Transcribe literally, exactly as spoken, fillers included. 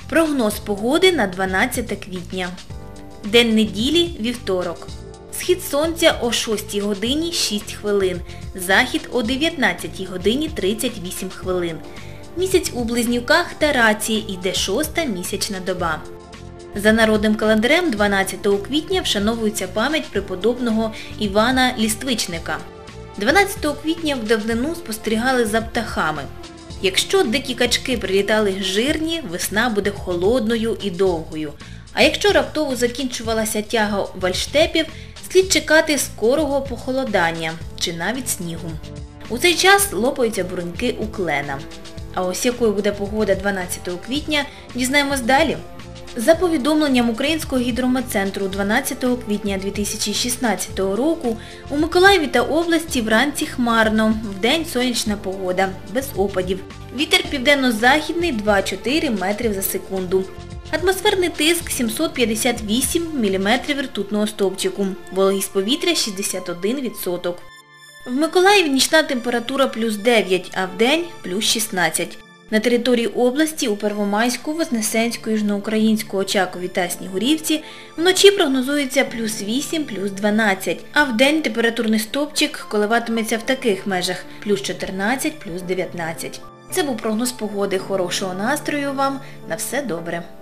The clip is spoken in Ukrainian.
Прогноз погоди на дванадцяте квітня. День неділі – вівторок. Схід сонця о шостій годині шість хвилин. Захід о дев'ятнадцятій годині тридцять вісім хвилин. Місяць у близнюках та раці, йде шоста місячна доба. За народним календарем дванадцятого квітня вшановується пам'ять преподобного Івана Ліствичника. дванадцятого квітня в давнину спостерігали за птахами. Якщо дикі качки прилітали жирні, весна буде холодною і довгою. А якщо раптово закінчувалася тяга вальштепів, слід чекати скорого похолодання чи навіть снігу. У цей час лопаються бруньки у клена. А ось якою буде погода дванадцятого квітня, дізнаємось далі. За повідомленням Українського гідрометцентру дванадцятого квітня дві тисячі шістнадцятого року у Миколаєві та області вранці хмарно, вдень сонячна погода, без опадів. Вітер південно-західний два-чотири метрів за секунду. Атмосферний тиск сімсот п'ятдесят вісім міліметрів ртутного стовпчику. Вологість повітря шістдесят один відсоток. В Миколаєві нічна температура плюс дев'ять, а вдень плюс шістнадцять. На території області у Первомайську, Вознесенську, Южноукраїнську, Очакові та Снігурівці вночі прогнозується плюс вісім, плюс дванадцять, а вдень температурний стовпчик коливатиметься в таких межах – плюс чотирнадцять, плюс дев'ятнадцять. Це був прогноз погоди. Хорошого настрою вам. На все добре.